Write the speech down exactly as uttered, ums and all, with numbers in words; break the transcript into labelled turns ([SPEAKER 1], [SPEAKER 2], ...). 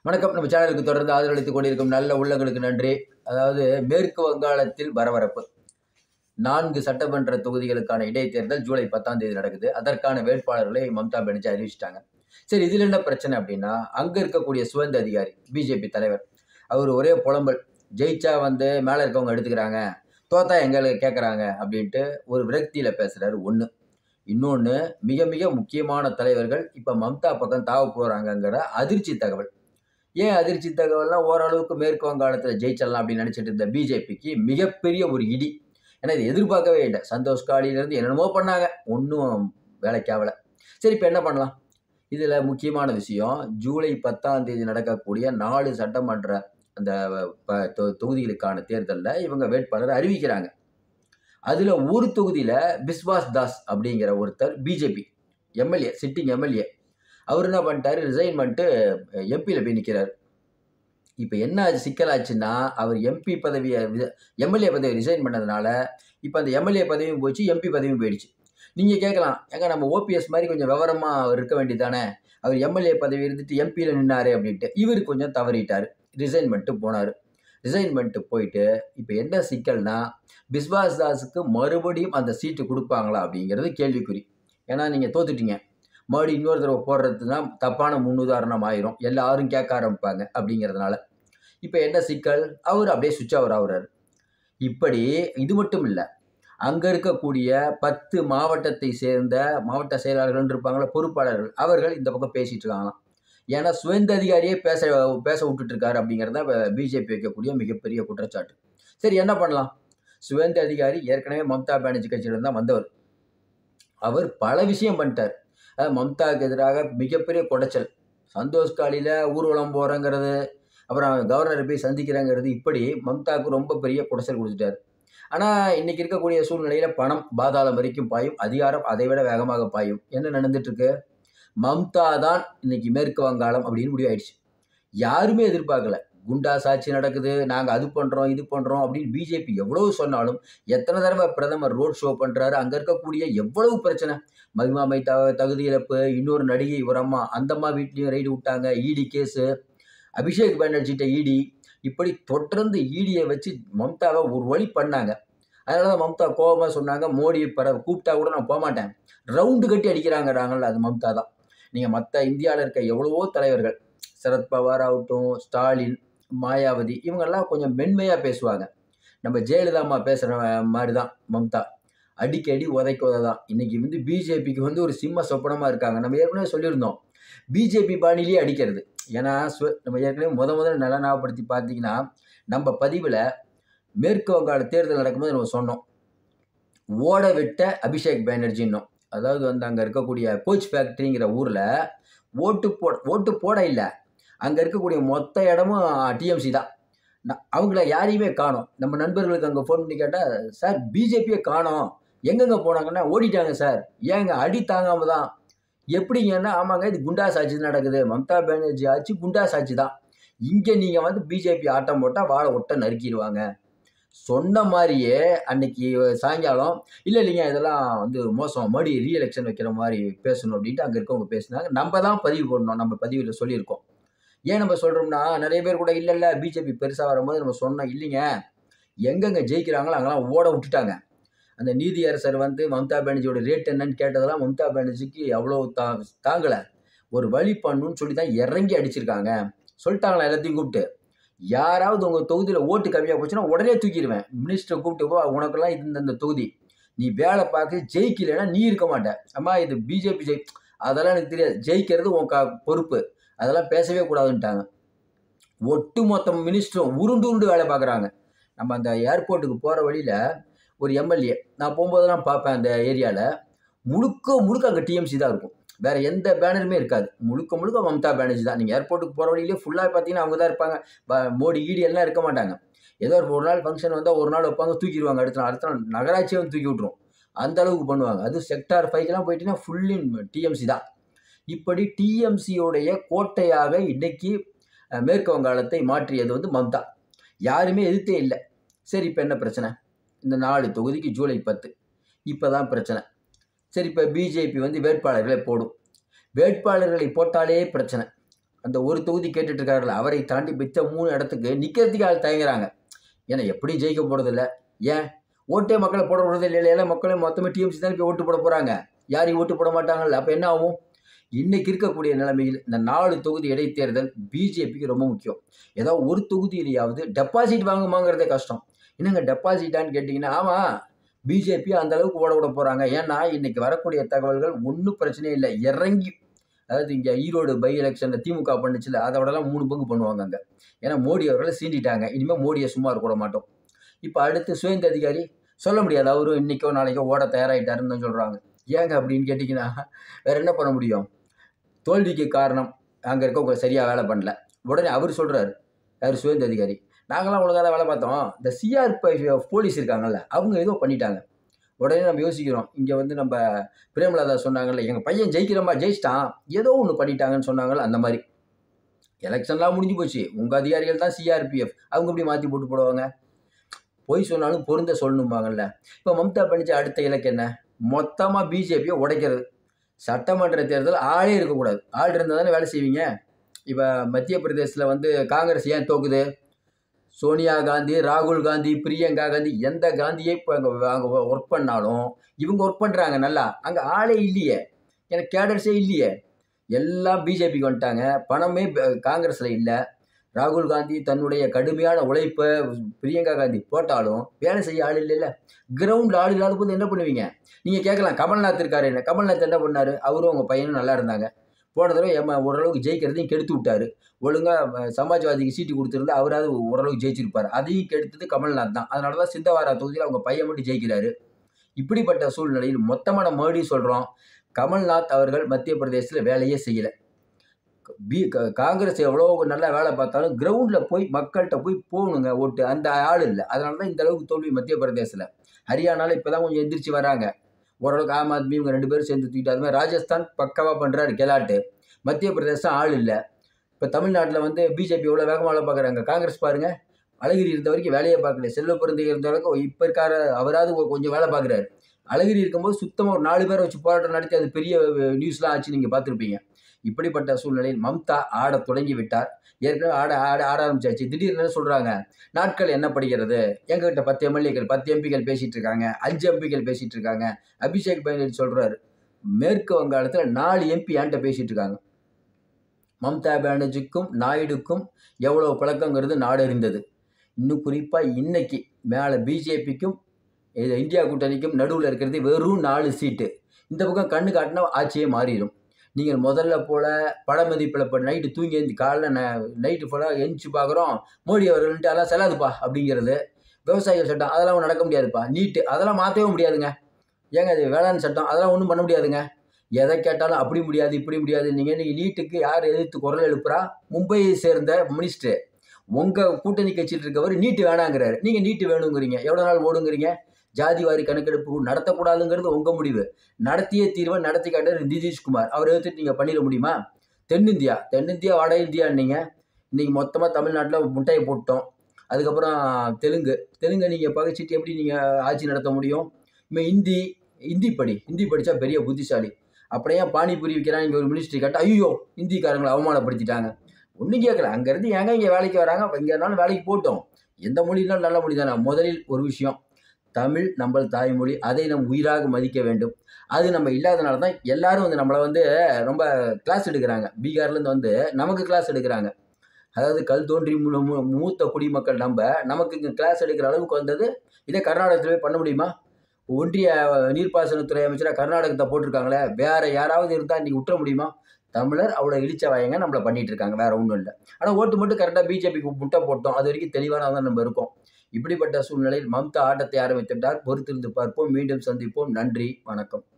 [SPEAKER 1] வணக்கம். நம்ம சேனலுக்கு தொடர்ந்து ஆதரவளித்துக் கொண்டிருக்கும் நல்ல உள்ளங்களுக்கு நன்றி. அதாவது மேற்கு வங்காளத்தில் பரபரப்பு. நான்கு சட்டமன்ற தொகுதிகளுக்கான இடைத்தேர்தல் ஜூலை பத்தாம் தேதி நடக்குது. அதற்கான வேட்பாளர்களை மம்தா பானர்ஜி அறிவிச்சிட்டாங்க. சரி, இதில் என்ன பிரச்சனை அப்படின்னா, அங்கே இருக்கக்கூடிய சுவேந்து அதிகாரி பிஜேபி தலைவர் அவர் ஒரே புலம்பல், ஜெயிச்சா வந்து மேலே இருக்கவங்க எடுத்துக்கிறாங்க, தோத்தா எங்களுக்கு கேட்குறாங்க அப்படின்ட்டு ஒரு விரக்தியில் பேசுகிறாரு. ஒன்று. இன்னொன்று, மிக மிக முக்கியமான தலைவர்கள் இப்போ மம்தா பக்கம் தாவ போகிறாங்கங்கிற அதிர்ச்சி தகவல். ஏன் அதிர்ச்சி தகவல்னா, ஓரளவுக்கு மேற்கு வங்காளத்தில் ஜெயிச்சிடலாம் அப்படின்னு நினச்சிட்டு இருந்த பிஜேபிக்கு மிகப்பெரிய ஒரு இடி. ஏன்னா இது எதிர்பார்க்கவே இல்லை. சந்தோஷ் காலியிலேருந்து என்னென்னமோ பண்ணாங்க, ஒன்றும் வேலைக்கு ஆகலை. சரி, இப்போ என்ன பண்ணலாம்? இதில் முக்கியமான விஷயம், ஜூலை பத்தாம் தேதி நடக்கக்கூடிய நாலு சட்டமன்ற அந்த தொகுதிகளுக்கான தேர்தலில் இவங்க வேட்பாளர் அறிவிக்கிறாங்க. அதில் ஒரு தொகுதியில் பிஸ்வாஸ் தாஸ் அப்படிங்கிற ஒருத்தர் பிஜேபி எம்எல்ஏ, சிட்டிங் எம்எல்ஏ, அவர் என்ன பண்ணிட்டாரு, ரிசைன் பண்ணிட்டு எம்பியில் போய் நிற்கிறார். இப்போ என்ன சிக்கலாச்சுன்னா, அவர் எம்பி பதவியை எம்எல்ஏ பதவியை ரிசைன் பண்ணதுனால இப்போ அந்த எம்எல்ஏ பதவியும் போயிடுச்சு, எம்பி பதவியும் போயிடுச்சு. நீங்கள் கேட்கலாம், ஏங்க நம்ம ஓபிஎஸ் மாதிரி கொஞ்சம் விவரமாக அவர் இருக்க வேண்டியதானே, அவர் எம்எல்ஏ பதவி இருந்துட்டு எம்பியில் நின்னாரு அப்படின்ட்டு. இவர் கொஞ்சம் தவறிட்டார், ரிசைன் பண்ணிட்டு போனார். ரிசைன் பண்ணிட்டு போயிட்டு இப்போ என்ன சிக்கல்னா, பிஸ்வாஸ் தாஸுக்கு மறுபடியும் அந்த சீட்டு கொடுப்பாங்களா அப்படிங்கிறது கேள்விக்குறி. ஏன்னா நீங்கள் தோத்துட்டீங்க, மறுபடி இன்னொரு தடவை போடுறதுனா தப்பான முன்னுதாரணம் ஆயிரும், எல்லாரும் கேட்க ஆரம்பிப்பாங்க அப்படிங்கிறதுனால. இப்போ என்ன சிக்கல், அவர் அப்படியே சுவிட்ச் ஓவர் ஆகுறாரு. இப்படி இது மட்டும் இல்லை, அங்கே இருக்கக்கூடிய பத்து மாவட்டத்தை சேர்ந்த மாவட்ட செயலாளர்கள் இருப்பாங்களா, பொறுப்பாளர்கள், அவர்கள் இந்த பக்கம் பேசிகிட்டு இருக்காங்களாம். ஏன்னா சுவேந்து அதிகாரியே பேச பேச விட்டுட்டு இருக்காரு அப்படிங்கிறத பிஜேபி வைக்கக்கூடிய மிகப்பெரிய குற்றச்சாட்டு. சரி, என்ன பண்ணலாம்? சுவேந்து அதிகாரி ஏற்கனவே மம்தா பானர்ஜி கட்சியிலிருந்து தான் வந்தவர். அவர் பல விஷயம் பண்ணிட்டார். மம்தாவுக்கு எதிராக மிகப்பெரிய குடைச்சல், சந்தோஷ் காலியில் ஊர்வலம் போகிறேங்கிறது, அப்புறம் கவர்னரை போய் சந்திக்கிறேங்கிறது, இப்படி மம்தாவுக்கு ரொம்ப பெரிய குடைச்சல் கொடுத்துட்டார். ஆனால் இன்றைக்கி இருக்கக்கூடிய சூழ்நிலையில் பணம் பாதாளம் வரைக்கும் பாயும், அதிகாரம் அதை விட வேகமாக பாயும். என்ன நடந்துட்டுருக்கு? மம்தா தான் இன்றைக்கி மேற்கு வங்காளம் அப்படின்னு முடிவாயிடுச்சு. யாருமே எதிர்பார்க்கல. குண்டாஸ் ஆட்சி நடக்குது, நாங்கள் அது பண்ணுறோம் இது பண்ணுறோம் அப்படின்னு பிஜேபி எவ்வளவு சொன்னாலும், எத்தனை தடவை பிரதமர் ரோட் ஷோ பண்ணுறாரு, அங்கே இருக்கக்கூடிய எவ்வளவு பிரச்சனை, மகிமாமை த தகுதி இழப்பு, இன்னொரு நடிகை ஒரு அம்மா, அந்த அம்மா வீட்லேயும் ரைடு விட்டாங்க, இடி கேஸு, அபிஷேக் பானர்ஜிட்ட இடி, இப்படி தொடர்ந்து ஈடியை வச்சு மம்தாவை ஒரு வழி பண்ணாங்க. அதனால தான் மம்தா கோபமாக சொன்னாங்க, மோடி பர கூப்பிட்டா கூட நான் போகமாட்டேன், ரவுண்டு கட்டி அடிக்கிறாங்கிறாங்கல்ல, அது மம்தா தான். நீங்கள் மற்ற இந்தியாவில் இருக்க எவ்வளவோ தலைவர்கள், சரத்பவார் ஆகட்டும், ஸ்டாலின், மாயாவதி, இவங்கெல்லாம் கொஞ்சம் மென்மையாக பேசுவாங்க. நம்ம ஜெயலலிதா அம்மா பேசுகிற மாதிரி தான் மம்தா, அடிக்கடி உதைக்க உதை தான். இன்றைக்கி வந்து பிஜேபிக்கு வந்து ஒரு சிம்ம சொப்பனமாக இருக்காங்க. நம்ம ஏற்கனவே சொல்லியிருந்தோம், பிஜேபி பாணிலேயே அடிக்கிறது. ஏன்னா நம்ம ஏற்கனவே முத முதல்ல நல்லா ஞாபகப்படுத்தி பார்த்தீங்கன்னா, நம்ம பதிவில் மேற்கு வங்காள தேர்தல் நடக்கும்போது நம்ம சொன்னோம், ஓட விட்ட அபிஷேக் பானர்ஜின்னோம். அதாவது வந்து அங்கே இருக்கக்கூடிய கோச் ஃபேக்ட்ரிங்கிற ஊரில் ஓட்டு போட ஓட்டு போட இல்லை, அங்கே இருக்கக்கூடிய மொத்த இடமும் டிஎம்சி தான். அவங்கள யாரையுமே காணோம். நம்ம நண்பர்களுக்கு அங்கே ஃபோன் பண்ணி கேட்டால், சார் பிஜேபியை காணோம், எங்கெங்கே போனாங்கன்னா ஓடிட்டாங்க சார். ஏங்க, அடி தாங்காமல் தான். எப்படிங்கன்னா, ஆமாங்க, இது குண்டாஸ் ஆட்சி நடக்குது, மம்தா பானர்ஜி ஆட்சி குண்டாஸ் ஆட்சி தான். இங்கே நீங்கள் வந்து பிஜேபி ஆட்டம் போட்டால் வாழை ஒட்ட நறுக்கிடுவாங்க. சொன்ன மாதிரியே அன்னைக்கு சாயங்காலம், இல்லை இல்லைங்க இதெல்லாம் வந்து மோசம், மறுபடி ரீஎலெக்ஷன் வைக்கிற மாதிரி பேசணும் அப்படின்ட்டு அங்கே இருக்கவங்க பேசினாங்க. நம்ம தான் பதிவு போடணும், நம்ம பதிவில் சொல்லியிருக்கோம். ஏன் நம்ம சொல்கிறோம்னா, நிறைய பேர் கூட இல்லை இல்லை பிஜேபி பெருசாக வரும்போது நம்ம சொன்னோம், இல்லைங்க எங்கெங்கே ஜெயிக்கிறாங்களோ அங்கெல்லாம் ஓட விட்டுட்டாங்க. அந்த நீதியரசர் வந்து மம்தா பானர்ஜியோட ரேட் என்னன்னு கேட்டதெல்லாம் மம்தா பானர்ஜிக்கு அவ்வளோ தா தாங்கலை. ஒரு வழி பண்ணணும்னு சொல்லி தான் இறங்கி அடிச்சிருக்காங்க. சொல்லிட்டாங்களா எல்லாத்தையும் கூப்பிட்டு, யாராவது உங்கள் தொகுதியில் ஓட்டு கம்மியாக போச்சுன்னா உடனே தூக்கிடுவேன், மினிஸ்டரை கூப்பிட்டு போ, உனக்கெல்லாம் இது இந்த தொகுதி நீ வேலை பார்க்க, ஜெயிக்கலைன்னா நீ இருக்க மாட்டேன். அம்மா இது பிஜேபி ஜெயி, அதெல்லாம் எனக்கு தெரியாது, ஜெயிக்கிறது உன் க பொறுப்பு, அதெல்லாம் பேசவே கூடாதுன்ட்டாங்க. ஒட்டு மொத்த மினிஸ்டரும் உருண்டு உருண்டு வேலை பார்க்குறாங்க. நம்ம அந்த ஏர்போர்ட்டுக்கு போகிற வழியில் ஒரு எம்எல்ஏ, நான் போகும்போதெல்லாம் பார்ப்பேன், அந்த ஏரியாவில் முழுக்க முழுக்க அங்கே டிஎம்சி தான் இருக்கும், வேறு எந்த பேனருமே இருக்காது, முழுக்க முழுக்க மம்தா பானர்ஜி தான். நீங்கள் ஏர்போர்ட்டுக்கு போகிற வழியிலே ஃபுல்லாக பார்த்தீங்கன்னா அவங்க தான் இருப்பாங்க. மோடி ஈடி எல்லாம் இருக்க மாட்டாங்க. ஏதோ ஒரு நாள் ஃபங்க்ஷன் வந்தால் ஒரு நாள் வைப்பாங்க, தூக்கிடுவாங்க, அடுத்த நாள் அடுத்த நாள் நகராட்சியை வந்து தூக்கி விட்ருவோம், அந்த அளவுக்கு பண்ணுவாங்க. அது செக்டார் ஃபைவ்க்கெலாம் போயிட்டீங்கன்னா ஃபுல்லின் டிஎம்சி தான். இப்படி டிஎம்சியோடைய கோட்டையாக இன்றைக்கி மேற்கு வங்காளத்தை மாற்றியது வந்து மம்தா. யாருமே எதிர்த்தே இல்லை. சரி, இப்போ என்ன பிரச்சனை? இந்த நாலு தொகுதிக்கு ஜூலை பத்து இப்போ தான் பிரச்சனை. சரி, இப்போ பிஜேபி வந்து வேட்பாளர்களை போடும். வேட்பாளர்களை போட்டாலே பிரச்சனை. அந்த ஒரு தொகுதி கேட்டுட்டு இருக்காருல்ல, அவரை தாண்டி மிச்ச மூணு இடத்துக்கு நிற்கிறதுக்கு ஆள் தயங்குறாங்க. ஏன்னா எப்படி ஜெயிக்க போகிறதில்ல. ஏன் ஓட்டே மக்களை போட விடுறது இல்லை. இல்லை மக்களை மொத்தமே டிஎம்சி தான் போய் ஓட்டு போட போகிறாங்க. யாரையும் ஓட்டு போட மாட்டாங்கல்ல. அப்போ என்ன ஆகும்? இன்னைக்கு இருக்கக்கூடிய நிலைமையில் இந்த நாலு தொகுதி இடைத்தேர்தல் பிஜேபிக்கு ரொம்ப முக்கியம். ஏதோ ஒரு தொகுதியிலேயாவது டெபாசிட் வாங்குமாங்கிறதே கஷ்டம். என்னங்க டெபாசிட்டான்னு கேட்டிங்கன்னா, ஆமாம் பிஜேபி அந்த அளவுக்கு ஓட விட போகிறாங்க. ஏன்னா இன்னைக்கு வரக்கூடிய தகவல்கள் ஒன்றும் பிரச்சனையே இல்லை. இறங்கி அதாவது இங்கே ஈரோடு பை எலெக்ஷனில் திமுக பண்ணுச்சுல, அதை விடலாம் மூணு பங்கு பண்ணுவாங்க அங்கே. ஏன்னா மோடி அவர்களை சீண்டிட்டாங்க. இனிமேல் மோடியை சும்மா இருக்க மாட்டோம். இப்போ அடுத்து சுயந்த அதிகாரி சொல்ல முடியாது. அவரும் இன்றைக்கோ நாளைக்கோ ஓட தயாராகிட்டாருன்னு தான் சொல்கிறாங்க. ஏங்க அப்படின்னு கேட்டிங்கன்னா வேறு என்ன பண்ண முடியும்? தோல்விக்கு காரணம் அங்கே இருக்க சரியாக வேலை பண்ணல. உடனே அவர் சொல்கிறாரு, யார் சுயந்த அதிகாரி, நாங்களாம் ஒழுங்காக தான் வேலை பார்த்தோம், இந்த சிஆர்பி போலீஸ் இருக்காங்கல்ல அவங்க ஏதோ பண்ணிட்டாங்க. உடனே நம்ம யோசிக்கிறோம், இங்கே வந்து நம்ம பிரேமலதா சொன்னாங்கல்ல, எங்கள் பையன் ஜெயிக்கிறோமா ஜெயிச்சிட்டான் ஏதோ ஒன்று பண்ணிட்டாங்கன்னு சொன்னாங்கல்ல, அந்த மாதிரி எலெக்ஷன்லாம் முடிஞ்சு போச்சு. உங்கள் அதிகாரிகள் தான் சிஆர்பிஎஃப், அவங்க இப்படி மாற்றி போட்டு போடுவாங்க. பொய் சொன்னாலும் பொருந்த சொல்லணும்பாங்கல்ல. இப்போ மம்தா பண்ணிச்ச அடுத்த இலக்கு என்ன? மொத்தமாக பிஜேபியை உடைக்கிறது. சட்டமன்ற தேர்தல் ஆளே இருக்கக்கூடாது. ஆள் இருந்தால் தானே வேலை செய்வீங்க. இப்போ மத்திய பிரதேசத்தில் வந்து காங்கிரஸ் ஏன் தோக்குது? சோனியா காந்தி, ராகுல் காந்தி, பிரியங்கா காந்தி, எந்த காந்தியை இப்போ அங்கே அங்கே ஒர்க் பண்ணாலும் இவங்க ஒர்க் பண்ணுறாங்க நல்லா. அங்கே ஆளே இல்லையே, எனக்கு கேடர்ஸே இல்லையே. எல்லாம் பிஜேபிக்கு வந்துட்டாங்க. பணமே காங்கிரஸில் இல்லை. ராகுல் காந்தி தன்னுடைய கடுமையான உழைப்பை பிரியங்கா காந்தி போட்டாலும் வேலை செய்ய ஆள் இல்லைல்ல. கிரவுண்டில் ஆள் இல்லாத போது என்ன பண்ணுவீங்க? நீங்கள் கேட்கலாம், கமல்நாத் இருக்காரு என்ன? கமல்நாத் என்ன பண்ணார்? அவரும் அவங்க பையனும் நல்லா இருந்தாங்க. போன தடவை ஏமா ஓரளவுக்கு ஜெயிக்கிறதையும் கெடுத்து விட்டார். ஒழுங்காக சமாஜ்வாதிக்கு சீட்டு கொடுத்துருந்தா அவராது ஓரளவுக்கு ஜெயிச்சிருப்பார். அதையும் கெடுத்தது கமல்நாத் தான். அதனால தான் சிந்தவாரா தொகுதியில் அவங்க பையன் மட்டும் ஜெயிக்கிறாரு. இப்படிப்பட்ட சூழ்நிலையில் மொத்தமான மறுபடி சொல்கிறோம், கமல்நாத் அவர்கள் மத்திய பிரதேசத்தில் வேலையே செய்யலை. பி காங்கிரஸ் எவ்வளோ நல்லா வேலை பார்த்தாலும் கிரவுண்டில் போய் மக்கள்கிட்ட போய் போகணுங்க ஓட்டு, அந்த ஆள் இல்லை. அதனால தான் இந்த அளவுக்கு தோல்வி மத்திய பிரதேசத்தில். ஹரியானாவில் இப்போ தான் கொஞ்சம் எந்திரிச்சு வராங்க ஓரளவுக்கு. ஆம் ஆத்மி இவங்க ரெண்டு பேரும் சேர்ந்து தூக்கிட்டு, அது மாதிரி ராஜஸ்தான் பக்காவாக பண்ணுறாரு கெலாட்டு. மத்திய பிரதேசம் ஆள் இல்லை. இப்போ தமிழ்நாட்டில் வந்து பிஜேபி எவ்வளோ வேகமாக வேலை பார்க்குறாங்க. காங்கிரஸ் பாருங்கள், அழகிரி இருந்த வரைக்கும் வேலையை பார்க்கல. செல்வ பிறந்தை இருந்த வரைக்கும் இப்போ இருக்கார அவராது கொஞ்சம் வேலை பார்க்குறாரு. அழகிரி இருக்கும்போது சுத்தமாக ஒரு நாலு பேரை வச்சு போராட்டம் நடத்தி அது பெரிய நியூஸ்லாம் ஆச்சு, நீங்கள் பார்த்துருப்பீங்க. இப்படிப்பட்ட சூழ்நிலையில் மம்தா ஆட தொடங்கி விட்டார். ஏற்கனவே ஆட ஆட ஆட ஆரம்பிச்சாச்சு. திடீர்னு சொல்கிறாங்க, நாட்கள் என்ன படிக்கிறது, எங்ககிட்ட பத்து எம்எல்ஏக்கள் பத்து எம்பிக்கள் பேசிகிட்டு இருக்காங்க, அஞ்சு எம்பிக்கள் பேசிகிட்டு இருக்காங்க. அபிஷேக் பானர்ஜி சொல்கிறாரு, மேற்கு வங்காளத்தில் நாலு எம்பி என்கிட்ட பேசிகிட்டு இருக்காங்க. மம்தா பானர்ஜிக்கும் நாயுடுக்கும் எவ்வளோ பழக்கங்கிறது நாடு அறிந்தது. இன்னும் குறிப்பாக இன்னைக்கு மேலே பிஜேபிக்கும் இந்தியா கூட்டணிக்கும் நடுவில் இருக்கிறது வெறும் நாலு சீட்டு. இந்த பக்கம் கண்ணு காட்டினா ஆட்சியே மாறிடும். நீங்கள் முதல்ல போல் பட மதிப்பில் இப்போ நைட்டு தூங்கி எழுந்து காலைல ந நைட்டு ஃபுல்லாக எழுந்துச்சு பார்க்குறோம், மோடி அவர்கள்ட்டு அதெல்லாம் செல்லாதுப்பா அப்படிங்கிறது. விவசாயிகள் சட்டம் அதெல்லாம் நடக்க முடியாதுப்பா. நீட்டு அதெல்லாம் மாற்றவே முடியாதுங்க. ஏங்க அது வேளாண் சட்டம் அதெல்லாம் ஒன்றும் பண்ண முடியாதுங்க. எதை கேட்டாலும் அப்படி முடியாது இப்படி முடியாது. நீங்கள் நீங்கள் நீட்டுக்கு யார் எதிர்த்து குரல் எழுப்புறா? மும்பையை சேர்ந்த மினிஸ்டர். உங்கள் கூட்டணி கட்சியில் இருக்கவர் நீட்டு வேணாங்கிறாரு. நீங்கள் நீட்டு வேணுங்கிறீங்க. எவ்வளோ நாள் ஓடுங்கிறீங்க? ஜாதிவாரி கணக்கெடுப்பு நடத்தக்கூடாதுங்கிறது உங்கள் முடிவு. நடத்திய தீர்வை நடத்தி காட்டார் நிதிஷ்குமார். அவர் எடுத்துட்டு நீங்கள் பண்ணிட முடியுமா? தென்னிந்தியா தென்னிந்தியா வட இந்தியான்னீங்க. இன்றைக்கி மொத்தமாக தமிழ்நாட்டில் முட்டையை போட்டோம். அதுக்கப்புறம் தெலுங்கு தெலுங்கை நீங்கள் பகைச்சிட்டு எப்படி நீங்கள் ஆட்சி நடத்த முடியும்? இப்போ ஹிந்தி ஹிந்தி படி ஹிந்தி படித்தா பெரிய புத்திசாலி. அப்படியே பானிபூரி விற்கிறான் இங்கே ஒரு மினிஸ்ட்ரி கேட்டால் ஐயோ ஹிந்திக்காரங்களை அவமானப்படுத்திட்டாங்க. ஒன்றும் கேட்கல. அங்கேருந்து ஏங்க இங்கே வேலைக்கு வராங்க? அப்போ இங்கே இருந்தாலும் வேலைக்கு போட்டோம். எந்த மொழினாலும் நல்ல மொழி தானே. முதலில் ஒரு விஷயம், தமிழ் நம்ம தாய்மொழி, அதை நம் உயிராக மதிக்க வேண்டும். அது நம்ம இல்லாதனால தான் எல்லாரும் வந்து நம்மளை வந்து ரொம்ப கிளாஸ் எடுக்கிறாங்க. பீகார்லேருந்து வந்து நமக்கு கிளாஸ் எடுக்கிறாங்க. அதாவது கல் தோன்றி மூத்த குடிமக்கள் நம்ம நமக்கு இங்கே கிளாஸ் எடுக்கிற அளவுக்கு வந்தது. இதே கர்நாடகத்தில் பண்ண முடியுமா? ஒன்றிய நீர்ப்பாசனத்துறை அமைச்சராக கர்நாடகத்தை போட்டிருக்காங்களே, வேற யாராவது இருந்தால் இன்றைக்கி விட்டுற முடியுமா? தமிழர் அவ்வளோ இழிச்ச வாயங்க நம்மளை பண்ணிட்டு இருக்காங்க, வேற ஒன்றும் இல்லை. ஆனால் ஓட்டு மட்டும் கரெக்டாக பிஜேபிக்கு முட்டை போட்டோம். அது வரைக்கும் தெளிவான தான் நம்ம இருக்கோம். இப்படிப்பட்ட சூழ்நிலையில் மம்தா ஆட்டத்தை ஆரம்பித்துட்டார். பொறுத்திருந்து பார்ப்போம். மீண்டும் சந்திப்போம். நன்றி, வணக்கம்.